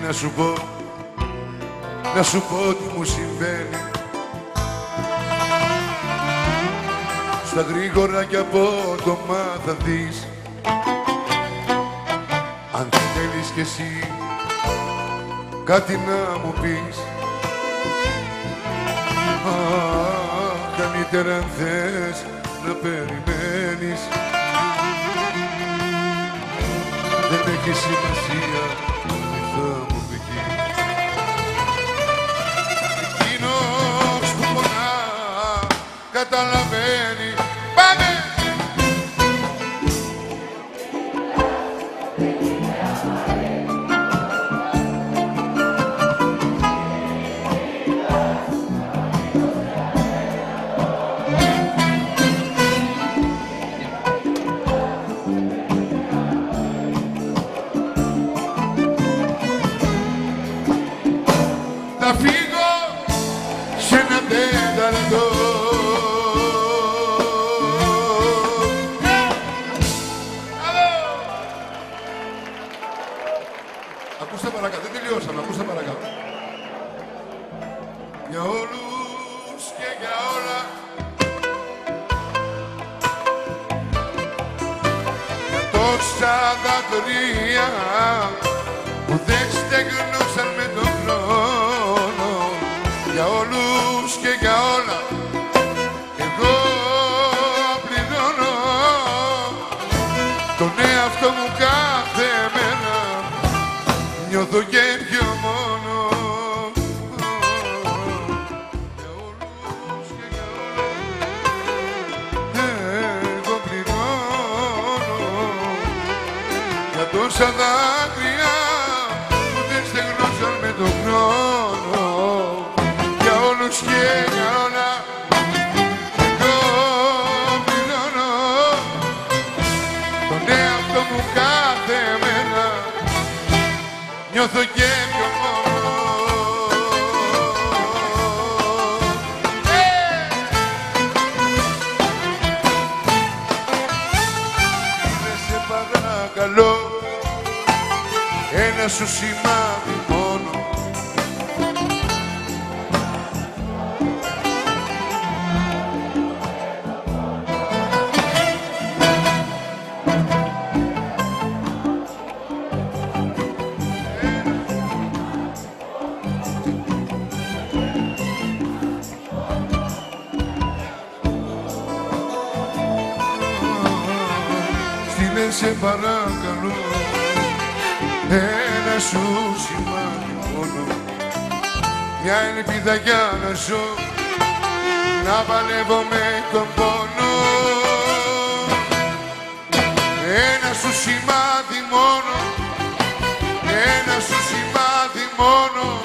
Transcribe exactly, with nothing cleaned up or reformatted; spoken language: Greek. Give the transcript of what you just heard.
να σου πω, να σου πω τι μου συμβαίνει. Στα γρήγορα κι απότομα θα δεις, αν δεν θέλεις κι εσύ κάτι να μου πεις. Α, καλύτερα αν θες να περιμένεις, δεν έχει σημασία τι θα μου πει. Εκείνος που πονά καταλαβαίνει. Πάμε! Θα φύγω σε ένα τέταρτο. Ακούστε παρακάτω, δεν τελειώσαμε, ακούστε παρακάτω. Για όλους και για όλα, για τόσα δάκρυα που δεν στεγνώσαν με τον χρόνο, για όλους και για όλα εγώ πληρώνω τον εαυτό μου κάθε μέρα, νιώθω και πιο μόνο. Για όλους και για όλα εγώ πληρώνω, για τόσα δάκρυα που δεν στεγνώσαν με τον χρόνο, για όλους και για όλα εγώ πληρώνω τον εαυτό μου κάθε μέρα, νιώθω και πιο μόνο. Δεν σε παρακαλώ, ένα σου σημάδι μόνο, στείλε σε παρακαλώ ένα σου σημάδι μόνο, μια ελπίδα για να ζω, να παλεύω με τον πόνο. Ένα σου σημάδι μόνο, ένα σου σημάδι μόνο,